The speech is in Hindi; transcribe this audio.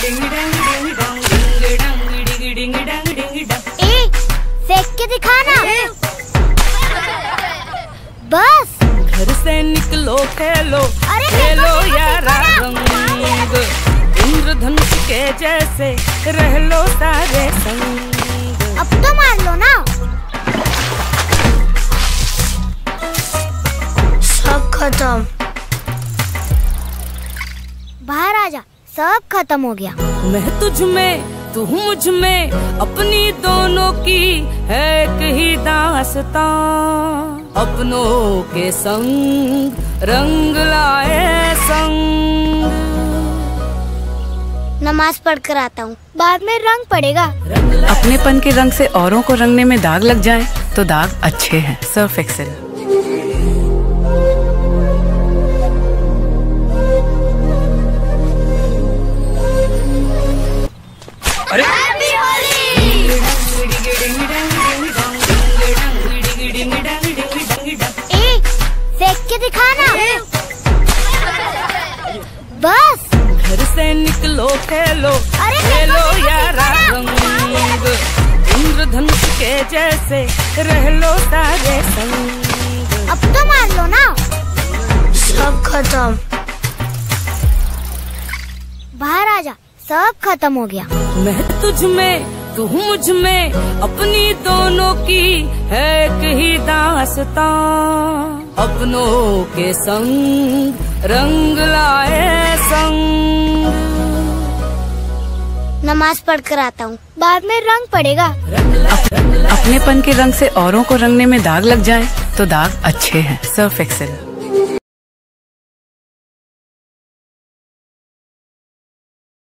फेंक के दिखाना। बस घर से निकलो खेलो, खेलो यारा रंग, इंद्रधनुष के जैसे रह लो सारे संग। अब तो मार लो ना। सब खत्म। बाहर आजा, सब खत्म हो गया। मैं तुझ में तू मुझ में, अपनी दोनों की है एक ही दास्तां। अपनों के संग रंग लाए संग। नमाज पढ़ कर आता हूँ, बाद में रंग पड़ेगा। अपनेपन के रंग से औरों को रंगने में दाग लग जाए तो दाग अच्छे हैं। Surf Excel. अरे फेंक के दिखाना। बस घर से निकलो खेलो, खेलो यारा रंग, इंद्रधनुष के जैसे रह लो सारे संग। अब तो मार लो ना। सब खत्म। बाहर आजा, सब खत्म हो गया। मैं तुझ में तू मुझ में, अपनी दोनों की है एक ही दास्तां। अपनों के संग रंग लाए संग। नमाज पढ़ कर आता हूँ, बाद में रंग पड़ेगा। अपनेपन के रंग से औरों को रंगने में दाग लग जाए तो दाग अच्छे हैं। Surf Excel.